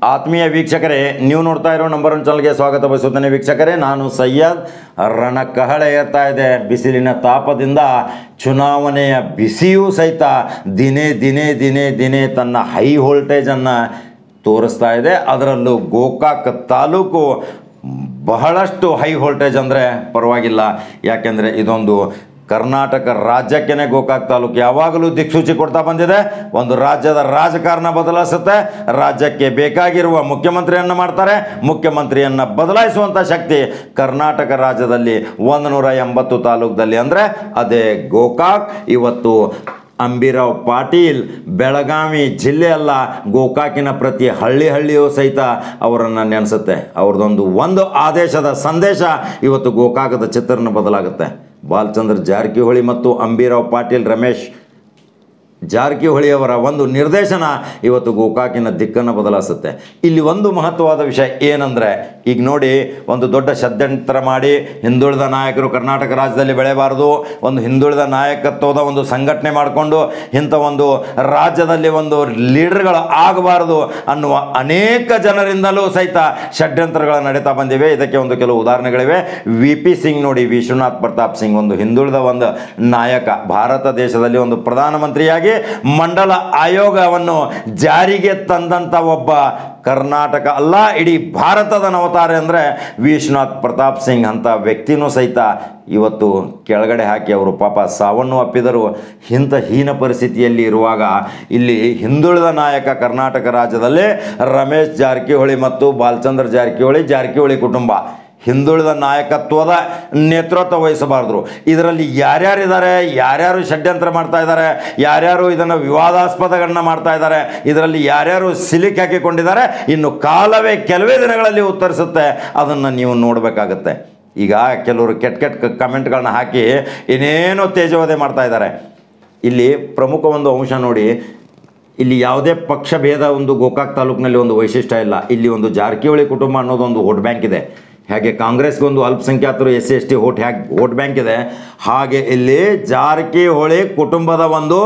ಆತ್ಮೀಯ ವೀಕ್ಷಕರೇ, ನೀವು ನೋಡ್ತಾ ಇರೋ ನಂಬರ್ 1 ಚಾನಲ್ಗೆ ಸ್ವಾಗತ ಬಯಸುತ್ತೇನೆ. ವೀಕ್ಷಕರೇ, ನಾನು ಸಯ್ಯದ್. ರಣಕಹಳೆ ಏರ್ತಾ ಇದೆ ಬಿಸಿಲಿನ ತಾಪದಿಂದ. ಚುನಾವಣೆಯ ಬಿಸಿಯೂ ಸಹಿತ ದಿನೇ ದಿನೇ ದಿನೇ ದಿನೇ ತನ್ನ ಹೈ ವೋಲ್ಟೇಜನ್ನು ತೋರಿಸ್ತಾ ಇದೆ. ಅದರಲ್ಲೂ ಗೋಕಾಕ್ ತಾಲೂಕು ಬಹಳಷ್ಟು ಹೈ ವೋಲ್ಟೇಜ್ ಅಂದರೆ ಪರವಾಗಿಲ್ಲ. ಯಾಕೆಂದರೆ ಇದೊಂದು ಕರ್ನಾಟಕ ರಾಜ್ಯಕ್ಕೇ ಗೋಕಾಕ್ ತಾಲೂಕು ಯಾವಾಗಲೂ ದಿಕ್ಸೂಚಿ ಕೊಡ್ತಾ ಬಂದಿದೆ. ಒಂದು ರಾಜ್ಯದ ರಾಜಕಾರಣ ಬದಲಾಯಿಸುತ್ತೆ, ರಾಜ್ಯಕ್ಕೆ ಬೇಕಾಗಿರುವ ಮುಖ್ಯಮಂತ್ರಿಯನ್ನು ಮಾಡ್ತಾರೆ. ಮುಖ್ಯಮಂತ್ರಿಯನ್ನು ಬದಲಾಯಿಸುವಂಥ ಶಕ್ತಿ ಕರ್ನಾಟಕ ರಾಜ್ಯದಲ್ಲಿ 180 ತಾಲೂಕದಲ್ಲಿ ಅಂದರೆ ಅದೇ ಗೋಕಾಕ್. ಇವತ್ತು ಅಂಬಿರಾವ್ ಪಾಟೀಲ್ ಬೆಳಗಾವಿ ಜಿಲ್ಲೆಯಲ್ಲ, ಗೋಕಾಕಿನ ಪ್ರತಿ ಹಳ್ಳಿಯೂ ಸಹಿತ ಅವರನ್ನು ನೆನೆಸುತ್ತೆ. ಅವ್ರದ್ದೊಂದು ಆದೇಶದ ಸಂದೇಶ ಇವತ್ತು ಗೋಕಾಕದ ಚಿತ್ರಣ ಬದಲಾಗುತ್ತೆ. ಬಾಲಚಂದ್ರ ಜಾರಕಿಹೊಳಿ ಮತ್ತು ಅಂಬಿರಾವ್ ಪಾಟೀಲ್ ರಮೇಶ್ ಜಾರಕಿಹೊಳಿಯವರ ಒಂದು ನಿರ್ದೇಶನ ಇವತ್ತು ಗೋಕಾಕಿನ ದಿಕ್ಕನ್ನು ಬದಲಾಯಿಸುತ್ತೆ. ಇಲ್ಲಿ ಒಂದು ಮಹತ್ವವಾದ ವಿಷಯ ಏನಂದರೆ, ಈಗ ನೋಡಿ, ಒಂದು ದೊಡ್ಡ ಷಡ್ಯಂತ್ರ ಮಾಡಿ ಹಿಂದುಳಿದ ನಾಯಕರು ಕರ್ನಾಟಕ ರಾಜ್ಯದಲ್ಲಿ ಬೆಳೆಯಬಾರದು, ಒಂದು ಹಿಂದುಳಿದ ನಾಯಕತ್ವದ ಒಂದು ಸಂಘಟನೆ ಮಾಡಿಕೊಂಡು ಇಂಥ ಒಂದು ರಾಜ್ಯದಲ್ಲಿ ಒಂದು ಲೀಡರ್ಗಳು ಆಗಬಾರದು ಅನ್ನುವ ಅನೇಕ ಜನರಿಂದಲೂ ಸಹಿತ ಷಡ್ಯಂತ್ರಗಳು ನಡೀತಾ ಬಂದಿವೆ. ಇದಕ್ಕೆ ಒಂದು ಕೆಲವು ಉದಾಹರಣೆಗಳಿವೆ. VP ಸಿಂಗ್ ನೋಡಿ, ವಿಶ್ವನಾಥ್ ಪ್ರತಾಪ್ ಸಿಂಗ್, ಒಂದು ಹಿಂದುಳಿದ ಒಂದು ನಾಯಕ, ಭಾರತ ದೇಶದಲ್ಲಿ ಒಂದು ಪ್ರಧಾನಮಂತ್ರಿಯಾಗಿ ಮಂಡಲ ಆಯೋಗವನ್ನು ಜಾರಿಗೆ ತಂದಂಥ ಒಬ್ಬ ಕರ್ನಾಟಕ ಅಲ್ಲ ಇಡೀ ಭಾರತದ ನವತಾರ ಅಂದರೆ ವಿಶ್ವನಾಥ್ ಪ್ರತಾಪ್ ಸಿಂಗ್ ಅಂತ ವ್ಯಕ್ತಿನೂ ಸಹಿತ ಇವತ್ತು ಕೆಳಗಡೆ ಹಾಕಿ ಅವರು ಪಾಪ ಸಾವನ್ನು ಅಪ್ಪಿದರು. ಇಂಥ ಹೀನ ಪರಿಸ್ಥಿತಿಯಲ್ಲಿ ಇರುವಾಗ ಇಲ್ಲಿ ಹಿಂದುಳಿದ ನಾಯಕ ಕರ್ನಾಟಕ ರಾಜ್ಯದಲ್ಲಿ ರಮೇಶ್ ಜಾರಕಿಹೊಳಿ ಮತ್ತು ಬಾಲಚಂದ್ರ ಜಾರಕಿಹೊಳಿ ಕುಟುಂಬ ಹಿಂದುಳಿದ ನಾಯಕತ್ವದ ನೇತೃತ್ವ ವಹಿಸಬಾರ್ದು. ಇದರಲ್ಲಿ ಯಾರ್ಯಾರಿದ್ದಾರೆ, ಯಾರ್ಯಾರು ಷಡ್ಯಂತ್ರ ಮಾಡ್ತಾ ಇದ್ದಾರೆ, ಯಾರ್ಯಾರು ಇದನ್ನು ವಿವಾದಾಸ್ಪದಗಳನ್ನ ಮಾಡ್ತಾ ಇದ್ದಾರೆ, ಇದರಲ್ಲಿ ಯಾರ್ಯಾರು ಸಿಲುಕಿ ಹಾಕಿಕೊಂಡಿದ್ದಾರೆ, ಇನ್ನು ಕಾಲವೇ ಕೆಲವೇ ದಿನಗಳಲ್ಲಿ ಉತ್ತರಿಸುತ್ತೆ. ಅದನ್ನು ನೀವು ನೋಡಬೇಕಾಗತ್ತೆ. ಈಗ ಕೆಲವರು ಕೆಟ್ಟ ಕಮೆಂಟ್ಗಳನ್ನ ಹಾಕಿ ಏನೇನೋ ತೇಜೋವಧೆ ಮಾಡ್ತಾ ಇದ್ದಾರೆ. ಇಲ್ಲಿ ಪ್ರಮುಖ ಒಂದು ಅಂಶ ನೋಡಿ, ಇಲ್ಲಿ ಯಾವುದೇ ಪಕ್ಷ ಭೇದ ಒಂದು ಗೋಕಾಕ್ ತಾಲೂಕಿನಲ್ಲಿ ಒಂದು ವೈಶಿಷ್ಟ್ಯ ಇಲ್ಲ. ಇಲ್ಲಿ ಒಂದು ಜಾರಕಿಹೊಳಿ ಕುಟುಂಬ ಅನ್ನೋದೊಂದು ವೋಟ್ ಬ್ಯಾಂಕ್ ಇದೆ. ಹಾಗೆ ಕಾಂಗ್ರೆಸ್ಗೊಂದು ಅಲ್ಪಸಂಖ್ಯಾತರು SC/ST ವೋಟ್ ಬ್ಯಾಂಕ್ ಇದೆ. ಹಾಗೆ ಇಲ್ಲಿ ಜಾರಕಿಹೊಳಿ ಕುಟುಂಬದ ಒಂದು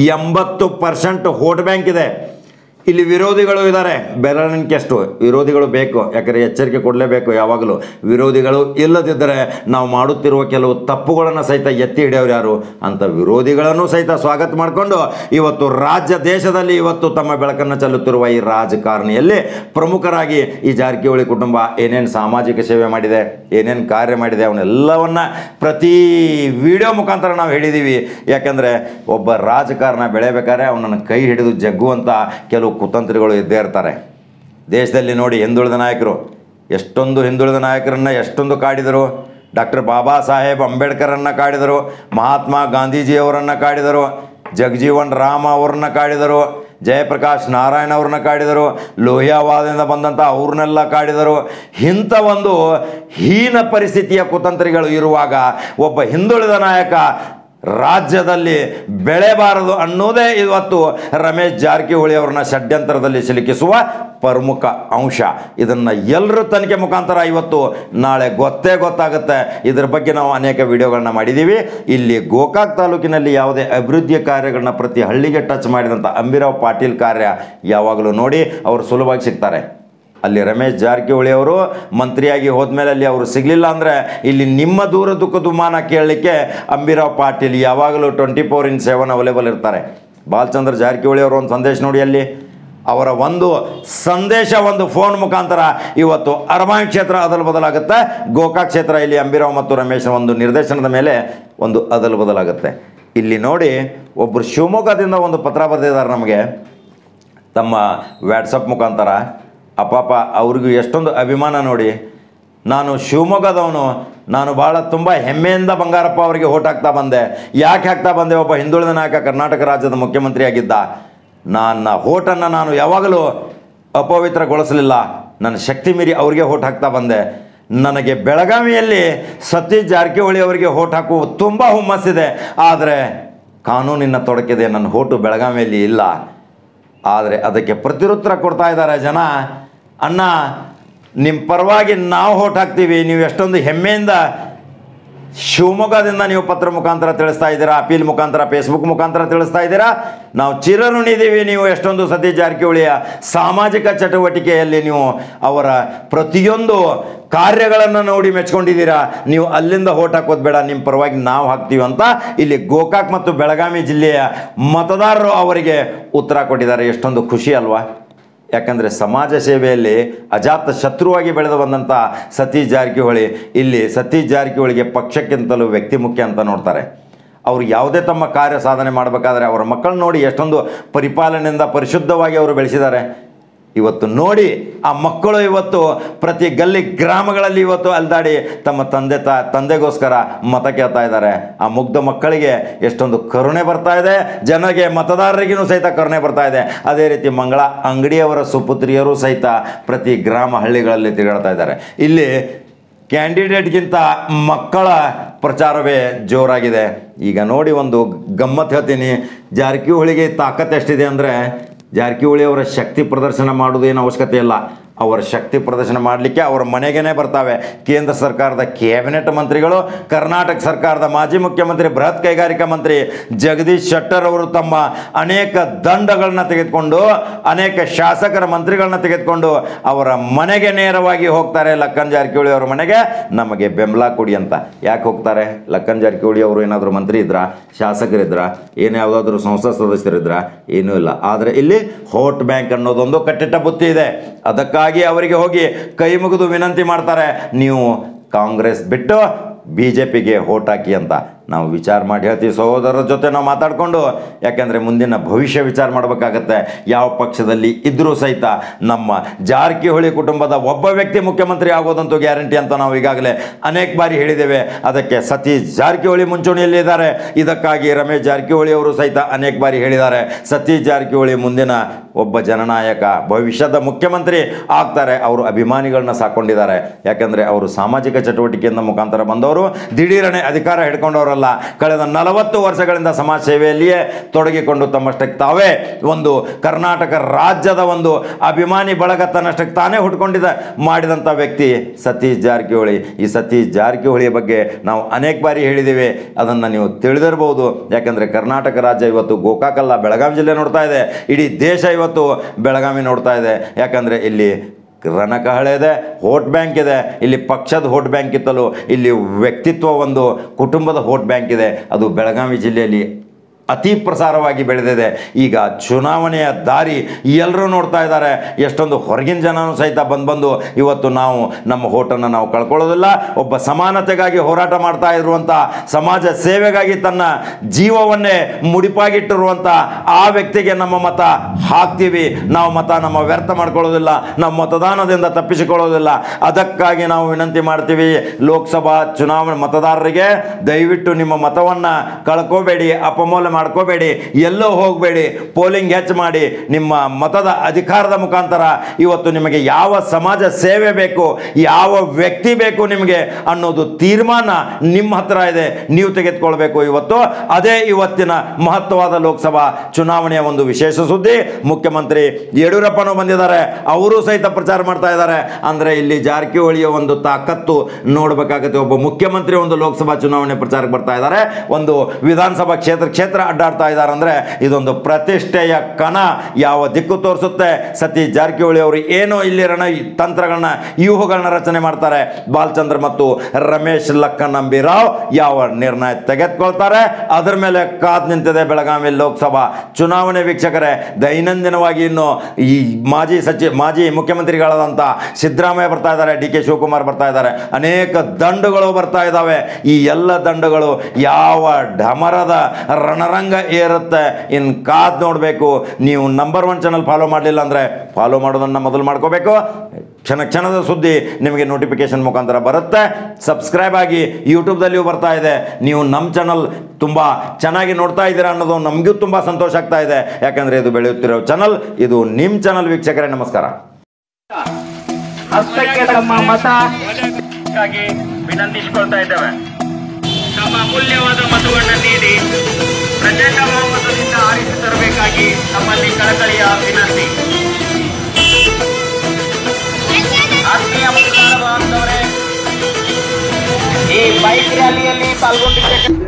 80% ವೋಟ್ ಬ್ಯಾಂಕ್ ಇದೆ. ಇಲ್ಲಿ ವಿರೋಧಿಗಳು ಇದ್ದಾರೆ, ಬೆರಳಿನಷ್ಟು ವಿರೋಧಿಗಳು ಬೇಕು. ಯಾಕಂದರೆ ಎಚ್ಚರಿಕೆ ಕೊಡಲೇಬೇಕು ಯಾವಾಗಲೂ. ವಿರೋಧಿಗಳು ಇಲ್ಲದಿದ್ದರೆ ನಾವು ಮಾಡುತ್ತಿರುವ ಕೆಲವು ತಪ್ಪುಗಳನ್ನು ಸಹಿತ ಎತ್ತಿ ಹಿಡಿಯೋರು ಯಾರು ಅಂತ ವಿರೋಧಿಗಳನ್ನು ಸಹಿತ ಸ್ವಾಗತ ಮಾಡಿಕೊಂಡು ಇವತ್ತು ರಾಜ್ಯ ದೇಶದಲ್ಲಿ ಇವತ್ತು ತಮ್ಮ ಬೆಳಕನ್ನು ಚೆಲ್ಲುತ್ತಿರುವ ಈ ರಾಜಕಾರಣಿಯಲ್ಲಿ ಪ್ರಮುಖರಾಗಿ ಈ ಜಾರಕಿಹೊಳಿ ಕುಟುಂಬ ಏನೇನು ಸಾಮಾಜಿಕ ಸೇವೆ ಮಾಡಿದೆ, ಏನೇನು ಕಾರ್ಯ ಮಾಡಿದೆ, ಅವನ್ನೆಲ್ಲವನ್ನು ಪ್ರತಿ ವಿಡಿಯೋ ಮುಖಾಂತರ ನಾವು ಹೇಳಿದ್ದೀವಿ. ಯಾಕೆಂದರೆ ಒಬ್ಬ ರಾಜಕಾರಣ ಬೆಳೆಯಬೇಕಾದ್ರೆ ಅವನನ್ನು ಕೈ ಹಿಡಿದು ಜಗ್ಗುವಂಥ ಕೆಲವು ಕುತಂತ್ರಿಗಳು ಇದ್ದೇ ಇರ್ತಾರೆ. ದೇಶದಲ್ಲಿ ನೋಡಿ, ಹಿಂದುಳಿದ ನಾಯಕರು ಎಷ್ಟೊಂದು ಹಿಂದುಳಿದ ನಾಯಕರನ್ನು ಎಷ್ಟೊಂದು ಕಾಡಿದರು. ಡಾಕ್ಟರ್ ಬಾಬಾ ಸಾಹೇಬ್ ಅಂಬೇಡ್ಕರನ್ನು ಕಾಡಿದರು, ಮಹಾತ್ಮ ಗಾಂಧೀಜಿಯವರನ್ನು ಕಾಡಿದರು, ಜಗಜೀವನ್ ರಾಮ್ ಅವ್ರನ್ನ ಕಾಡಿದರು, ಜಯಪ್ರಕಾಶ್ ನಾರಾಯಣ್ ಅವ್ರನ್ನ ಕಾಡಿದರು, ಲೋಹಿಯಾವಾದದಿಂದ ಬಂದಂಥ ಅವ್ರನ್ನೆಲ್ಲ ಕಾಡಿದರು. ಇಂಥ ಒಂದು ಹೀನ ಪರಿಸ್ಥಿತಿಯ ಕುತಂತ್ರಿಗಳು ಇರುವಾಗ ಒಬ್ಬ ಹಿಂದುಳಿದ ನಾಯಕ ರಾಜ್ಯದಲ್ಲಿ ಬೆಳೆಯಬಾರದು ಅನ್ನೋದೇ ಇವತ್ತು ರಮೇಶ್ ಜಾರಕಿಹೊಳಿ ಅವ್ರನ್ನ ಷಡ್ಯಂತ್ರದಲ್ಲಿ ಸಿಲುಕಿಸುವ ಪ್ರಮುಖ ಅಂಶ. ಇದನ್ನು ಎಲ್ಲರೂ ತನಿಖೆ ಮುಖಾಂತರ ಇವತ್ತು ನಾಳೆ ಗೊತ್ತಾಗುತ್ತೆ. ಇದರ ಬಗ್ಗೆ ನಾವು ಅನೇಕ ವಿಡಿಯೋಗಳನ್ನ ಮಾಡಿದ್ದೀವಿ. ಇಲ್ಲಿ ಗೋಕಾಕ್ ತಾಲೂಕಿನಲ್ಲಿ ಯಾವುದೇ ಅಭಿವೃದ್ಧಿ ಕಾರ್ಯಗಳನ್ನ ಪ್ರತಿ ಹಳ್ಳಿಗೆ ಟಚ್ ಮಾಡಿದಂಥ ಅಂಬಿರಾವ್ ಪಾಟೀಲ್ ಕಾರ್ಯ ಯಾವಾಗಲೂ ನೋಡಿ ಅವರು ಸುಲಭವಾಗಿ ಸಿಗ್ತಾರೆ. ಅಲ್ಲಿ ರಮೇಶ್ ಜಾರಕಿಹೊಳಿ ಅವರು ಮಂತ್ರಿಯಾಗಿ ಹೋದ್ಮೇಲೆ ಅಲ್ಲಿ ಅವರು ಸಿಗಲಿಲ್ಲ ಅಂದರೆ ಇಲ್ಲಿ ನಿಮ್ಮ ದೂರ ದುಃಖದುಮಾನ ಕೇಳಲಿಕ್ಕೆ ಅಂಬಿರಾವ್ ಪಾಟೀಲ್ ಯಾವಾಗಲೂ 24/7 ಅವೈಲೇಬಲ್ ಇರ್ತಾರೆ. ಬಾಲಚಂದ್ರ ಜಾರಕಿಹೊಳಿ ಅವರು ಒಂದು ಸಂದೇಶ ನೋಡಿ, ಅಲ್ಲಿ ಅವರ ಒಂದು ಸಂದೇಶ ಒಂದು ಫೋನ್ ಮುಖಾಂತರ ಇವತ್ತು ಅರಮಾಣ್ ಕ್ಷೇತ್ರ ಅದಲು ಬದಲಾಗುತ್ತೆ. ಗೋಕಾಕ್ ಕ್ಷೇತ್ರ ಇಲ್ಲಿ ಅಂಬಿರಾವ್ ಮತ್ತು ರಮೇಶ್ ಒಂದು ನಿರ್ದೇಶನದ ಮೇಲೆ ಒಂದು ಅದಲು ಬದಲಾಗುತ್ತೆ. ಇಲ್ಲಿ ನೋಡಿ, ಒಬ್ಬರು ಶಿವಮೊಗ್ಗದಿಂದ ಒಂದು ಪತ್ರ ಬರೆದಿದ್ದಾರೆ ನಮಗೆ ತಮ್ಮ ವಾಟ್ಸಪ್ ಮುಖಾಂತರ. ಅಪ್ಪಾಪ ಅವ್ರಿಗೂ ಎಷ್ಟೊಂದು ಅಭಿಮಾನ ನೋಡಿ. ನಾನು ಶಿವಮೊಗ್ಗದವನು, ನಾನು ಭಾಳ ತುಂಬ ಹೆಮ್ಮೆಯಿಂದ ಬಂಗಾರಪ್ಪ ಅವರಿಗೆ ಓಟ್ ಹಾಕ್ತಾ ಬಂದೆ. ಯಾಕೆ ಹಾಕ್ತಾ ಬಂದೆ? ಒಬ್ಬ ಹಿಂದುಳಿದ ನಾಯಕ ಕರ್ನಾಟಕ ರಾಜ್ಯದ ಮುಖ್ಯಮಂತ್ರಿಯಾಗಿದ್ದ. ನನ್ನ ಓಟನ್ನು ನಾನು ಯಾವಾಗಲೂ ಅಪವಿತ್ರಗೊಳಿಸಲಿಲ್ಲ. ನನ್ನ ಶಕ್ತಿ ಮೀರಿ ಅವರಿಗೆ ಓಟ್ ಹಾಕ್ತಾ ಬಂದೆ. ನನಗೆ ಬೆಳಗಾವಿಯಲ್ಲಿ ಸತೀಶ್ ಜಾರಕಿಹೊಳಿ ಅವರಿಗೆ ಓಟ್ ಹಾಕುವ ತುಂಬ ಹುಮ್ಮಸ್ಸಿದೆ. ಆದರೆ ಕಾನೂನಿನ ತೊಡಕಿದೆ, ನನ್ನ ಓಟು ಬೆಳಗಾವಿಯಲ್ಲಿ ಇಲ್ಲ. ಆದರೆ ಅದಕ್ಕೆ ಪ್ರತ್ಯುತ್ತರ ಕೊಡ್ತಾ ಇದ್ದಾರೆ ಜನ. ಅಣ್ಣ, ನಿಮ್ಮ ಪರವಾಗಿ ನಾವು ಓಟ್ ಹಾಕ್ತೀವಿ, ನೀವು ಎಷ್ಟೊಂದು ಹೆಮ್ಮೆಯಿಂದ ಶಿವಮೊಗ್ಗದಿಂದ ನೀವು ಪತ್ರ ಮುಖಾಂತರ ತಿಳಿಸ್ತಾ ಇದ್ದೀರಾ, ಅಪೀಲ್ ಮುಖಾಂತರ, ಫೇಸ್ಬುಕ್ ಮುಖಾಂತರ ತಿಳಿಸ್ತಾ ಇದ್ದೀರಾ. ನಾವು ಚಿರಋಣಿದ್ದೀವಿ. ನೀವು ಎಷ್ಟೊಂದು ಸತೀಶ್ ಜಾರಕಿಹೊಳಿಯ ಸಾಮಾಜಿಕ ಚಟುವಟಿಕೆಯಲ್ಲಿ ನೀವು ಅವರ ಪ್ರತಿಯೊಂದು ಕಾರ್ಯಗಳನ್ನು ನೋಡಿ ಮೆಚ್ಕೊಂಡಿದ್ದೀರಾ. ನೀವು ಅಲ್ಲಿಂದ ಓಟ್ ಹಾಕೋದು ಬೇಡ, ನಿಮ್ಮ ಪರವಾಗಿ ನಾವು ಹಾಕ್ತೀವಿ ಅಂತ ಇಲ್ಲಿ ಗೋಕಾಕ್ ಮತ್ತು ಬೆಳಗಾವಿ ಜಿಲ್ಲೆಯ ಮತದಾರರು ಅವರಿಗೆ ಉತ್ತರ ಕೊಟ್ಟಿದ್ದಾರೆ. ಎಷ್ಟೊಂದು ಖುಷಿ ಅಲ್ವಾ? ಯಾಕಂದರೆ ಸಮಾಜ ಸೇವೆಯಲ್ಲಿ ಅಜಾತ ಶತ್ರುವಾಗಿ ಬೆಳೆದು ಬಂದಂಥ ಸತೀಶ್ ಜಾರಕಿಹೊಳಿ ಇಲ್ಲಿ ಸತೀಶ್ ಜಾರಕಿಹೊಳಿಗೆ ಪಕ್ಷಕ್ಕಿಂತಲೂ ವ್ಯಕ್ತಿ ಮುಖ್ಯ ಅಂತ ನೋಡ್ತಾರೆ. ಅವರು ಯಾವುದೇ ತಮ್ಮ ಕಾರ್ಯ ಸಾಧನೆ ಮಾಡಬೇಕಾದ್ರೆ ಅವರ ಮಕ್ಕಳನ್ನ ನೋಡಿ ಎಷ್ಟೊಂದು ಪರಿಪಾಲನೆಯಿಂದ ಪರಿಶುದ್ಧವಾಗಿ ಅವರು ಬೆಳೆಸಿದ್ದಾರೆ. ಇವತ್ತು ನೋಡಿ ಆ ಮಕ್ಕಳು ಇವತ್ತು ಪ್ರತಿ ಗಲ್ಲಿ ಗ್ರಾಮಗಳಲ್ಲಿ ಇವತ್ತು ಅಲ್ದಾಡಿ ತಮ್ಮ ತಂದೆಗೋಸ್ಕರ ಮತ ಕೇಳ್ತಾ ಇದ್ದಾರೆ. ಆ ಮುಗ್ಧ ಮಕ್ಕಳಿಗೆ ಎಷ್ಟೊಂದು ಕರುಣೆ ಬರ್ತಾ ಇದೆ, ಜನರಿಗೆ ಮತದಾರರಿಗೂ ಸಹಿತ ಕರುಣೆ ಬರ್ತಾ ಇದೆ. ಅದೇ ರೀತಿ ಮಂಗಳ ಅಂಗಡಿಯವರ ಸುಪುತ್ರಿಯರು ಸಹಿತ ಪ್ರತಿ ಗ್ರಾಮ ಹಳ್ಳಿಗಳಲ್ಲಿ ತಿರುಗಾಡ್ತಾ ಇದ್ದಾರೆ. ಇಲ್ಲಿ ಕ್ಯಾಂಡಿಡೇಟ್ಗಿಂತ ಮಕ್ಕಳ ಪ್ರಚಾರವೇ ಜೋರಾಗಿದೆ. ಈಗ ನೋಡಿ ಒಂದು ಗಮ್ಮತ್ತು ಹೇಳ್ತೀನಿ. ಜಾರಕಿಹೊಳಿಗೆ ತಾಕತ್ತು ಎಷ್ಟಿದೆ ಅಂದರೆ, ಜಾರಕಿಹೊಳಿ ಅವರ ಶಕ್ತಿ ಪ್ರದರ್ಶನ ಮಾಡೋದೇನು ಅವಶ್ಯಕತೆ ಇಲ್ಲ. ಅವರ ಶಕ್ತಿ ಪ್ರದರ್ಶನ ಮಾಡಲಿಕ್ಕೆ ಅವರ ಮನೆಗೇ ಬರ್ತಾವೆ ಕೇಂದ್ರ ಸರ್ಕಾರದ ಕ್ಯಾಬಿನೆಟ್ ಮಂತ್ರಿಗಳು, ಕರ್ನಾಟಕ ಸರ್ಕಾರದ ಮಾಜಿ ಮುಖ್ಯಮಂತ್ರಿ, ಬೃಹತ್ ಕೈಗಾರಿಕಾ ಮಂತ್ರಿ ಜಗದೀಶ್ ಶೆಟ್ಟರ್ ಅವರು ತಮ್ಮ ಅನೇಕ ದಂಡಗಳನ್ನ ತೆಗೆದುಕೊಂಡು, ಅನೇಕ ಶಾಸಕರ ಮಂತ್ರಿಗಳನ್ನ ತೆಗೆದುಕೊಂಡು ಅವರ ಮನೆಗೆ ನೇರವಾಗಿ ಹೋಗ್ತಾರೆ. ಲಖನ್ ಜಾರಕಿಹೊಳಿ ಅವರ ಮನೆಗೆ ನಮಗೆ ಬೆಂಬಲ ಕೊಡಿ ಅಂತ. ಯಾಕೆ ಹೋಗ್ತಾರೆ? ಲಖನ್ ಜಾರಕಿಹೊಳಿ ಅವರು ಏನಾದರೂ ಮಂತ್ರಿ ಇದ್ರಾ, ಶಾಸಕರಿದ್ರ, ಯಾವುದಾದ್ರೂ ಸಂಸತ್ ಸದಸ್ಯರಿದ್ರ? ಏನೂ ಇಲ್ಲ. ಆದರೆ ಇಲ್ಲಿ ವೋಟ್ ಬ್ಯಾಂಕ್ ಅನ್ನೋದೊಂದು ಕಟ್ಟಿಟ್ಟ ಬುತ್ತಿ ಇದೆ. ಅದಕ್ಕಾಗಿ ಅವರಿಗೆ ಹೋಗಿ ಕೈ ಮುಗಿದು ವಿನಂತಿ ಮಾಡ್ತಾರೆ, ನೀವು ಕಾಂಗ್ರೆಸ್ ಬಿಟ್ಟು BJPಗೆ ವೋಟ್ ಹಾಕಿ ಅಂತ. ನಾವು ವಿಚಾರ ಮಾಡಿ ಹೇಳ್ತೀವಿ, ಸಹೋದರರ ಜೊತೆ ನಾವು ಮಾತಾಡಿಕೊಂಡು. ಯಾಕೆಂದರೆ ಮುಂದಿನ ಭವಿಷ್ಯ ವಿಚಾರ ಮಾಡಬೇಕಾಗತ್ತೆ. ಯಾವ ಪಕ್ಷದಲ್ಲಿ ಇದ್ದರೂ ಸಹಿತ ನಮ್ಮ ಜಾರಕಿಹೊಳಿ ಕುಟುಂಬದ ಒಬ್ಬ ವ್ಯಕ್ತಿ ಮುಖ್ಯಮಂತ್ರಿ ಆಗೋದಂತೂ ಗ್ಯಾರಂಟಿ ಅಂತ ನಾವು ಈಗಾಗಲೇ ಅನೇಕ ಬಾರಿ ಹೇಳಿದ್ದೇವೆ. ಅದಕ್ಕೆ ಸತೀಶ್ ಜಾರಕಿಹೊಳಿ ಮುಂಚೂಣಿಯಲ್ಲಿ ಇದ್ದಾರೆ. ಇದಕ್ಕಾಗಿ ರಮೇಶ್ ಜಾರಕಿಹೊಳಿ ಅವರು ಸಹಿತ ಅನೇಕ ಬಾರಿ ಹೇಳಿದ್ದಾರೆ, ಸತೀಶ್ ಜಾರಕಿಹೊಳಿ ಮುಂದಿನ ಒಬ್ಬ ಜನನಾಯಕ, ಭವಿಷ್ಯದ ಮುಖ್ಯಮಂತ್ರಿ ಆಗ್ತಾರೆ. ಅವರು ಅಭಿಮಾನಿಗಳನ್ನ ಸಾಕೊಂಡಿದ್ದಾರೆ. ಯಾಕಂದರೆ ಅವರು ಸಾಮಾಜಿಕ ಚಟುವಟಿಕೆಯಿಂದ ಮುಖಾಂತರ ಬಂದವರು, ದಿಢೀರನೆ ಅಧಿಕಾರ ಹಿಡ್ಕೊಂಡವರಲ್ಲ. ಕಳೆದ 40 ವರ್ಷಗಳಿಂದ ಸಮಾಜ ಸೇವೆಯಲ್ಲಿಯೇ ತೊಡಗಿಕೊಂಡು ತಮ್ಮಷ್ಟಕ್ಕೆ ತಾವೇ ಒಂದು ಕರ್ನಾಟಕ ರಾಜ್ಯದ ಒಂದು ಅಭಿಮಾನಿ ಬಳಗ ತನ್ನಷ್ಟಕ್ಕೆ ತಾನೇ ಮಾಡಿದಂಥ ವ್ಯಕ್ತಿ ಸತೀಶ್ ಜಾರಕಿಹೊಳಿ. ಈ ಸತೀಶ್ ಜಾರಕಿಹೊಳಿಯ ಬಗ್ಗೆ ನಾವು ಅನೇಕ ಬಾರಿ ಹೇಳಿದ್ದೇವೆ, ಅದನ್ನು ನೀವು ತಿಳಿದಿರ್ಬೋದು. ಯಾಕಂದರೆ ಕರ್ನಾಟಕ ರಾಜ್ಯ ಇವತ್ತು ಗೋಕಾಕಲ್ಲ, ಬೆಳಗಾವಿ ಜಿಲ್ಲೆ ನೋಡ್ತಾ ಇದೆ. ಇಡೀ ದೇಶ ಇವತ್ತು ಬೆಳಗಾವಿ ನೋಡ್ತಾ ಇದೆ. ಯಾಕಂದರೆ ಇಲ್ಲಿ ರಣಕಹಳೆ ಇದೆ, ವೋಟ್ ಬ್ಯಾಂಕ್ ಇದೆ. ಇಲ್ಲಿ ಪಕ್ಷದ ವೋಟ್ ಬ್ಯಾಂಕ್ ಇತ್ತಲೂ ಇಲ್ಲಿ ವ್ಯಕ್ತಿತ್ವ ಒಂದು ಕುಟುಂಬದ ವೋಟ್ ಬ್ಯಾಂಕ್ ಇದೆ. ಅದು ಬೆಳಗಾವಿ ಜಿಲ್ಲೆಯಲ್ಲಿ ಅತಿ ಪ್ರಸಾರವಾಗಿ ಬೆಳೆದಿದೆ. ಈಗ ಚುನಾವಣೆಯ ದಾರಿ ಎಲ್ಲರೂ ನೋಡ್ತಾ ಇದ್ದಾರೆ. ಎಷ್ಟೊಂದು ಹೊರಗಿನ ಜನನೂ ಸಹಿತ ಬಂದು ಇವತ್ತು ನಾವು ನಮ್ಮ ವೋಟನ್ನು ನಾವು ಕಳ್ಕೊಳ್ಳೋದಿಲ್ಲ. ಒಬ್ಬ ಸಮಾನತೆಗಾಗಿ ಹೋರಾಟ ಮಾಡ್ತಾ ಇರುವಂಥ, ಸಮಾಜ ಸೇವೆಗಾಗಿ ತನ್ನ ಜೀವವನ್ನೇ ಮುಡಿಪಾಗಿಟ್ಟಿರುವಂಥ ಆ ವ್ಯಕ್ತಿಗೆ ನಮ್ಮ ಮತ ಹಾಕ್ತೀವಿ. ನಾವು ಮತ ನಮ್ಮ ವ್ಯರ್ಥ ಮಾಡ್ಕೊಳ್ಳೋದಿಲ್ಲ, ನಮ್ಮ ಮತದಾನದಿಂದ ತಪ್ಪಿಸಿಕೊಳ್ಳೋದಿಲ್ಲ. ಅದಕ್ಕಾಗಿ ನಾವು ವಿನಂತಿ ಮಾಡ್ತೀವಿ ಲೋಕಸಭಾ ಚುನಾವಣೆ ಮತದಾರರಿಗೆ, ದಯವಿಟ್ಟು ನಿಮ್ಮ ಮತವನ್ನು ಕಳ್ಕೋಬೇಡಿ, ಅಪಮೌಲ್ಯ ಮಾಡ್ಕೋಬೇಡಿ, ಎಲ್ಲೋ ಹೋಗಬೇಡಿ, ಪೋಲಿಂಗ್ ಹೆಚ್ಚು ಮಾಡಿ. ನಿಮ್ಮ ಮತದ ಅಧಿಕಾರದ ಮುಖಾಂತರ ಇವತ್ತು ನಿಮಗೆ ಯಾವ ಸಮಾಜ ಸೇವೆ ಬೇಕು, ಯಾವ ವ್ಯಕ್ತಿ ಬೇಕು ನಿಮಗೆ ಅನ್ನೋದು ತೀರ್ಮಾನ ನಿಮ್ಮ ಹತ್ರ ಇದೆ, ನೀವು ತೆಗೆದುಕೊಳ್ಬೇಕು. ಇವತ್ತು ಅದೇ ಇವತ್ತಿನ ಮಹತ್ವವಾದ ಲೋಕಸಭಾ ಚುನಾವಣೆಯ ಒಂದು ವಿಶೇಷ ಸುದ್ದಿ. ಮುಖ್ಯಮಂತ್ರಿ ಯಡಿಯೂರಪ್ಪನೂ ಬಂದಿದ್ದಾರೆ, ಅವರು ಸಹಿತ ಪ್ರಚಾರ ಮಾಡ್ತಾ ಇದ್ದಾರೆ. ಅಂದರೆ ಇಲ್ಲಿ ಜಾರಕಿಹೊಳಿಯ ಒಂದು ತಾಕತ್ತು ನೋಡಬೇಕಾಗುತ್ತೆ. ಒಬ್ಬ ಮುಖ್ಯಮಂತ್ರಿ ಒಂದು ಲೋಕಸಭಾ ಚುನಾವಣೆ ಪ್ರಚಾರಕ್ಕೆ ಬರ್ತಾ ಇದ್ದಾರೆ, ಒಂದು ವಿಧಾನಸಭಾ ಕ್ಷೇತ್ರ ಅಡ್ಡಾಡ್ತಾ ಇದ್ದಾರೆ. ಅಂದರೆ ಇದೊಂದು ಪ್ರತಿಷ್ಠೆಯ ಕಣ ಯಾವ ದಿಕ್ಕು ತೋರಿಸುತ್ತೆ. ಸತೀಶ್ ಜಾರಕಿಹೊಳಿ ಅವರು ಏನೋ ಇಲ್ಲಿ ತಂತ್ರಗಳನ್ನ, ವ್ಯೂಹಗಳನ್ನ ರಚನೆ ಮಾಡ್ತಾರೆ. ಬಾಲಚಂದ್ರ ಮತ್ತು ರಮೇಶ್ ಲಕ್ಕನಂಬಿರಾವ್ ಯಾವ ನಿರ್ಣಯ ತೆಗೆದುಕೊಳ್ತಾರೆ ಅದರ ಮೇಲೆ ಕಾದ್ ನಿಂತಿದೆ ಬೆಳಗಾವಿ ಲೋಕಸಭಾ ಚುನಾವಣೆ. ವೀಕ್ಷಕರೇ, ದೈನಂದಿನವಾಗಿ ಇನ್ನು ಈ ಮಾಜಿ ಮುಖ್ಯಮಂತ್ರಿಗಳಾದಂಥ ಸಿದ್ದರಾಮಯ್ಯ ಬರ್ತಾ ಇದ್ದಾರೆ, DK ಶಿವಕುಮಾರ್ ಬರ್ತಾ ಇದ್ದಾರೆ, ಅನೇಕ ದಂಡುಗಳು ಬರ್ತಾ ಇದ್ದಾವೆ. ಈ ಎಲ್ಲ ದಂಡುಗಳು ಯಾವ ಢಮರದ ರಣರಂಗ ಏರುತ್ತೆ ಇನ್ನು ಕಾದ್ ನೋಡಬೇಕು. ನೀವು ನಂಬರ್ 1 ಚಾನಲ್ ಫಾಲೋ ಮಾಡಲಿಲ್ಲ ಅಂದರೆ ಫಾಲೋ ಮಾಡೋದನ್ನು ಮೊದಲು ಮಾಡ್ಕೋಬೇಕು. ಕ್ಷಣದ ಸುದ್ದಿ ನಿಮಗೆ ನೋಟಿಫಿಕೇಶನ್ ಮುಖಾಂತರ ಬರುತ್ತೆ. ಸಬ್ಸ್ಕ್ರೈಬ್ ಆಗಿ, ಯೂಟ್ಯೂಬ್ದಲ್ಲಿಯೂ ಬರ್ತಾ ಇದೆ. ನೀವು ನಮ್ಮ ಚಾನಲ್ ತುಂಬ ಚೆನ್ನಾಗಿ ನೋಡ್ತಾ ಇದ್ದೀರಾ ಅನ್ನೋದು ನಮಗೂ ತುಂಬ ಸಂತೋಷ ಆಗ್ತಾ ಇದೆ. ಯಾಕಂದರೆ ಇದು ಬೆಳೆಯುತ್ತಿರೋ ಚಾನಲ್, ಇದು ನಿಮ್ಮ ಚಾನಲ್. ವೀಕ್ಷಕರೇ ನಮಸ್ಕಾರ. ವಿನಂತಿಸಿಕೊಳ್ತಾ ಇದ್ದೇವೆ, ತಮ್ಮ ಅಮೂಲ್ಯವಾದ ಮತವನ್ನು ನೀಡಿ ಪ್ರಚಂಡ ಬಹುಮತದಿಂದ ಆರಿಸಿ ತರಬೇಕಾಗಿ ನಮ್ಮಲ್ಲಿ ಕಳಕಳಿಯ ವಿನಂತಿ. ಆತ್ಮೀಯ ಮತದಾರ ಬಾಂಧವರೇ, ಈ ಬೈಕ್ ರ್ಯಾಲಿಯಲ್ಲಿ ಪಾಲ್ಗೊಂಡಿದ್ದೇವೆ.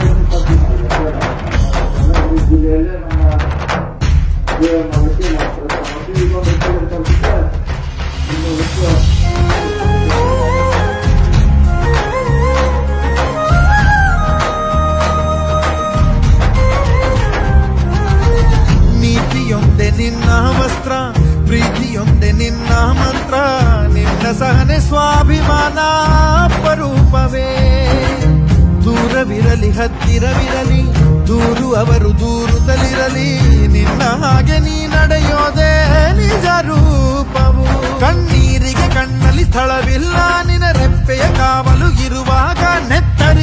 ನೀತಿಯೊಂದೆ ನಿನ್ನ ವಸ್ತ್ರ, ಪ್ರೀತಿಯೊಂದೆ ನಿನ್ನ ಮಂತ್ರ, ನಿನ್ನ ಸಹನೆ ಸ್ವಾಭಿಮಾನ ಅಪರೂಪವೇ. ದೂರವಿರಲಿ ಹತ್ತಿರವಿರಲಿ, ದೂರು ಅವರು ದೂರುತ್ತಲಿರಲಿ, ನಿನ್ನ ಹಾಗೆ ನೀ ನಡೆಯೋದೇ ನಿಜ ರೂಪವು. ಕಣ್ಣೀರಿಗೆ ಕಣ್ಣಲ್ಲಿ ಸ್ಥಳವಿಲ್ಲ, ನಿನ್ನ ರೆಪ್ಪೆಯ ಕಾವಲು ಇರುವಾಗ ನೆತ್ತರಿ